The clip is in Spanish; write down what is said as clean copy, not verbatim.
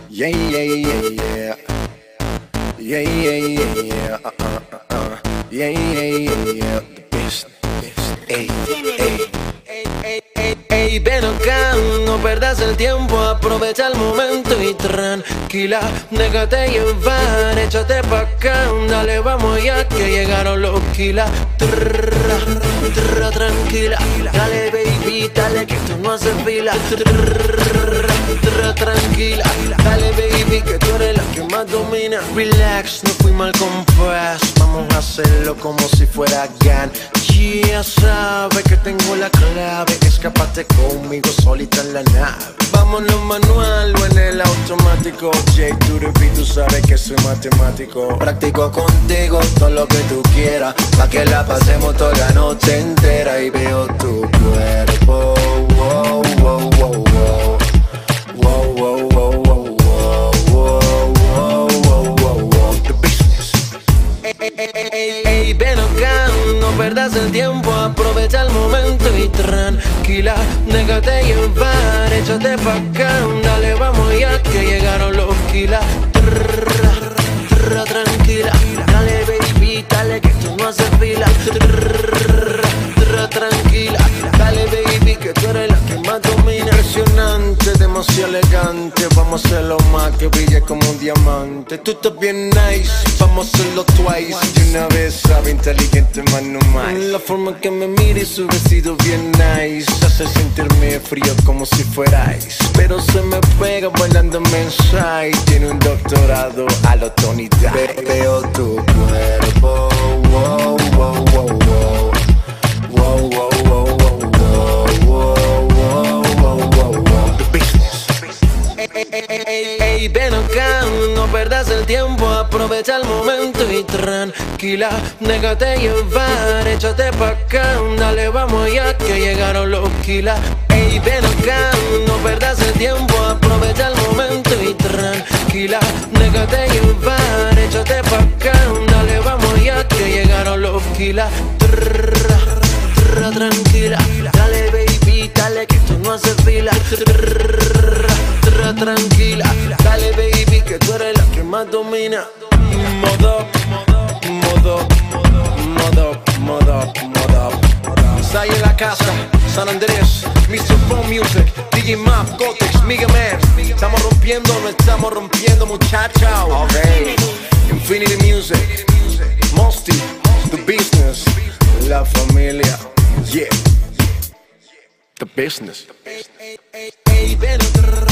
Yeah, yeah, yeah, yeah. Yeah, yeah, yeah, yeah. Yeah, yeah, yeah, yeah. The best. Ey, ey. Ey, ven acá, no perdas el tiempo, aprovecha el momento y tranquila, déjate llevar, échate pa' acá, dale, vamos ya que llegaron los kilas. Tranquila, dale baby, dale que tú no haces fila. Tranquila, dale baby que tú eres la que más domina. Relax, no fui mal compás, vamos a hacerlo como si fuera GAN. Ya sabes que tengo la clave, escapate conmigo solita en la nave. Vámonos manual o en el automático. J to the beat, tú sabes que soy matemático. Practico contigo todo lo que tú quieras, pa' que la pasemos toda la noche entera. Y veo tu cuerpo, wow, wow, wow, wow. Wow, wow, wow, wow, wow, wow, wow, wow, wow. The business. Ey, ven acá, no perdas el tiempo, aprovecha el momento y tranquila, déjate llevar, échate pa' acá, dale, vamos ya que llegaron los kilas. Tranquila, dale baby, dale que tú no haces fila. Tranquila, dale baby que tú eres la que más domina. Impresionante, demasiado elegante, vamos a hacerlo más que brille como un diamante. Tú estás bien nice, vamos a hacerlo twice. Y una vez sabe inteligente más no más. La forma que me mira y su vestido bien nice hace sentirme frío como si fuera ice. Pero se me pega bailando inside. Tiene un doctorado a lo Tony Dice. Veo tu cuerpo, wow, wow, wow, wow. Wow, wow, wow, wow, wow, wow, wow, wow, wow. The business. Ey, ven acá, no perdas el tiempo, aprovecha el momento y tranquila, déjate llevar, échate pa' acá, dale, vamos ya que llegaron los kilas. Ey, ven acá, no perdas el tiempo, aprovecha el momento y tranquila, déjate llevar, échate pa' acá, dale, vamos ya que llegaron los kilas. Tranquila, dale baby, dale que tú no haces fila. Tranquila, dale baby que tú eres la que más domina. Modo, modo, modo, modo, modo. Sai en la casa, San Andrés, Mr. Phone Music, DJ Map, Gotex, Mega Man. Estamos rompiendo, no estamos rompiendo, muchachos. Okay. Infinity Music, Mosty, The Business, La Familia. Yeah, The Business.